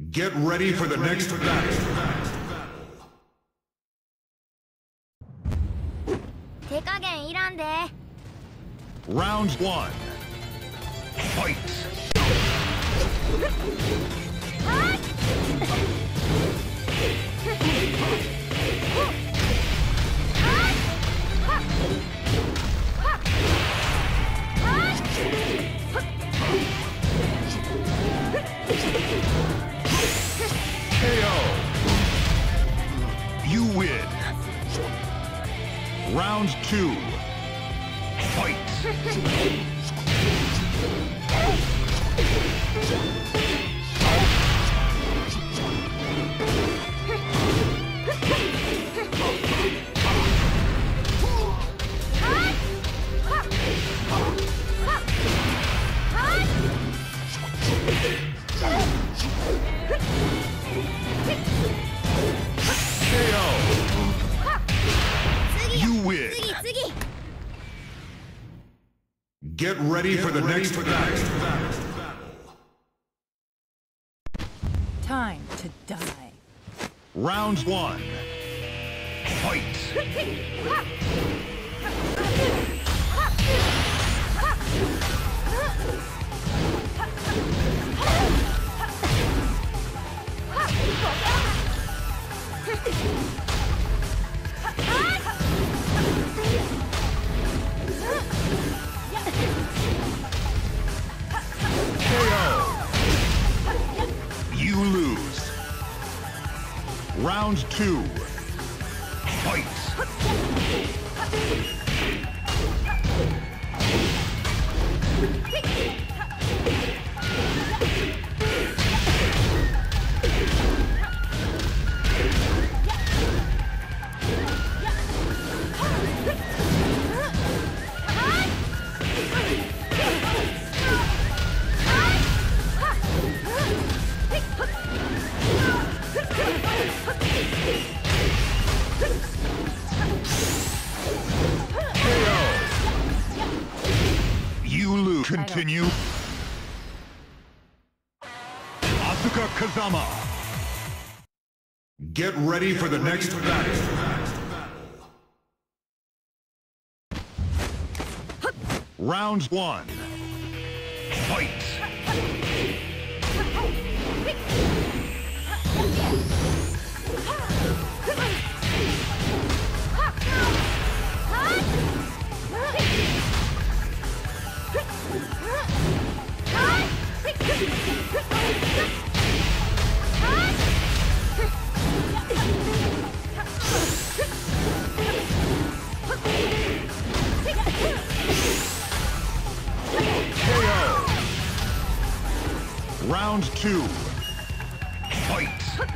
Get ready for the next battle. 手加減いらんで。 Round 1. Fight. KO. You win. Round 2. Fight. Get ready for the next battle. Time to die. Round 1. Fight. Round 2. Fight. Continue. Asuka Kazama. Get ready for the next battle. Round 1. Fight. Round 2. Fight.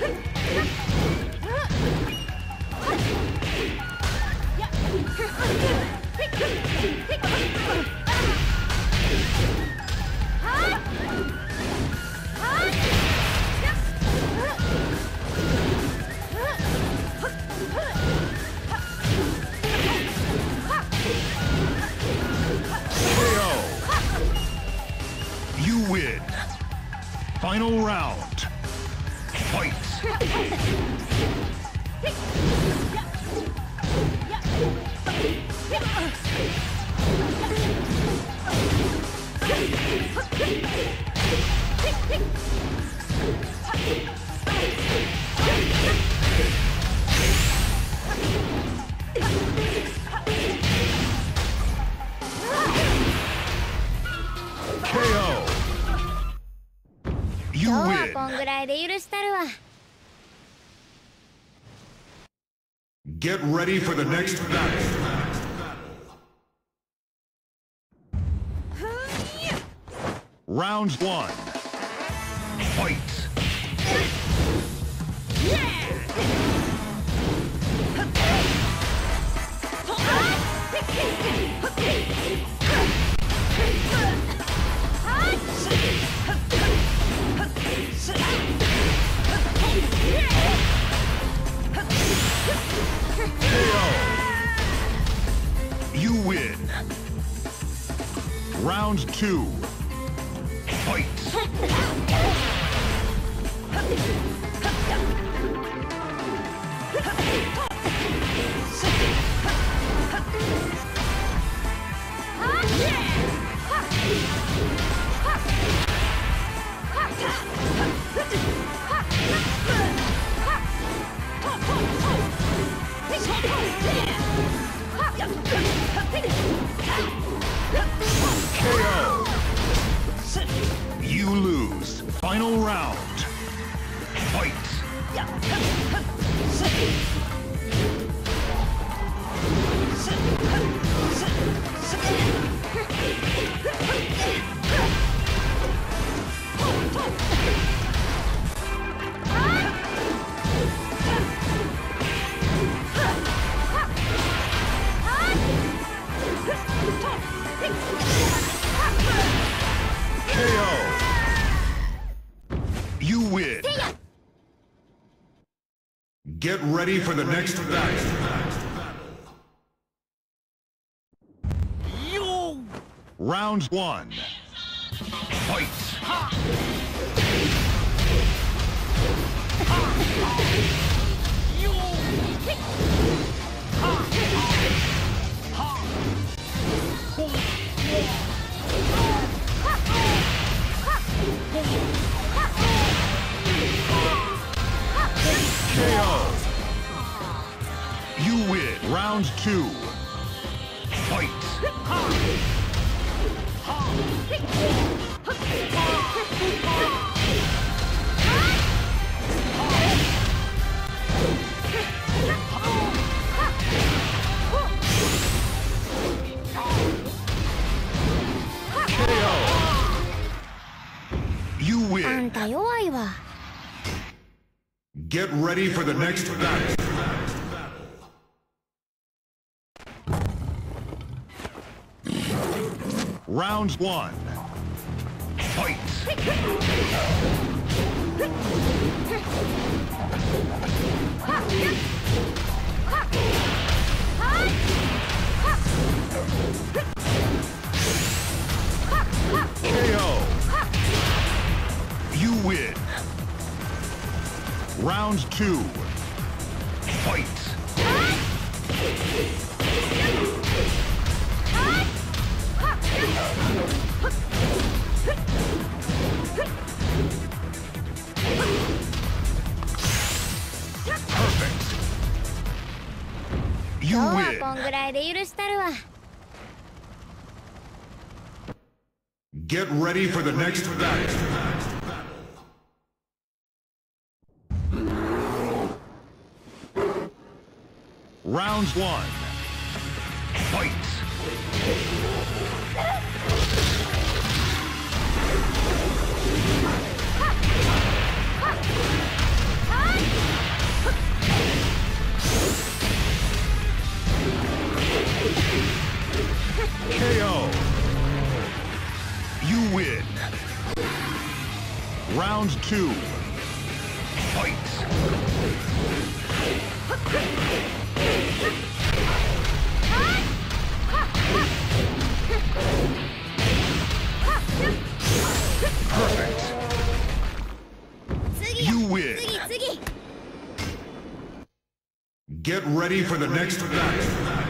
You win. Final round. Fight. KO. You win. こんぐらいで許したるわ。 Get ready for the next battle. Round 1. Fight. You win. Round 2. Fight. Final round. Fight. KO. You win. Get ready for the next battle. Round one. Fight. KO. You win. Round two. Fight. KO. You あ win. んた弱いわ。 Get ready for the next battle. Round one. Fight. KO. You win. Round two. Fight. Perfect. 今 You 日は win. こんぐらいで許したるわ。 Get ready for the next battle. Round one. Fight. KO. You win. Round two. Fight. Perfect. 次 You win. 次。 Get ready for the next battle.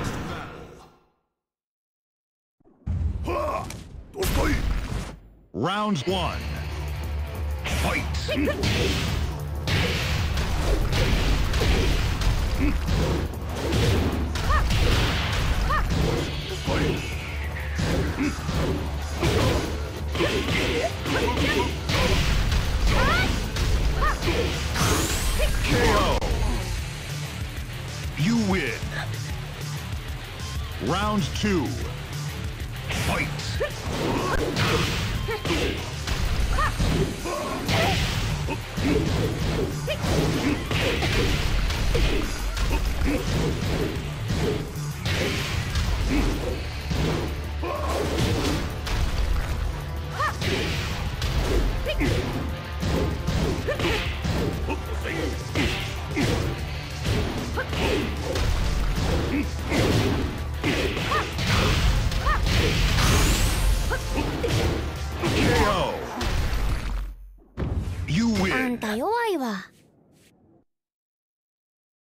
Round one. Fight. KO. You win. Round two. Fight. KO. You あ win. んた弱いわ。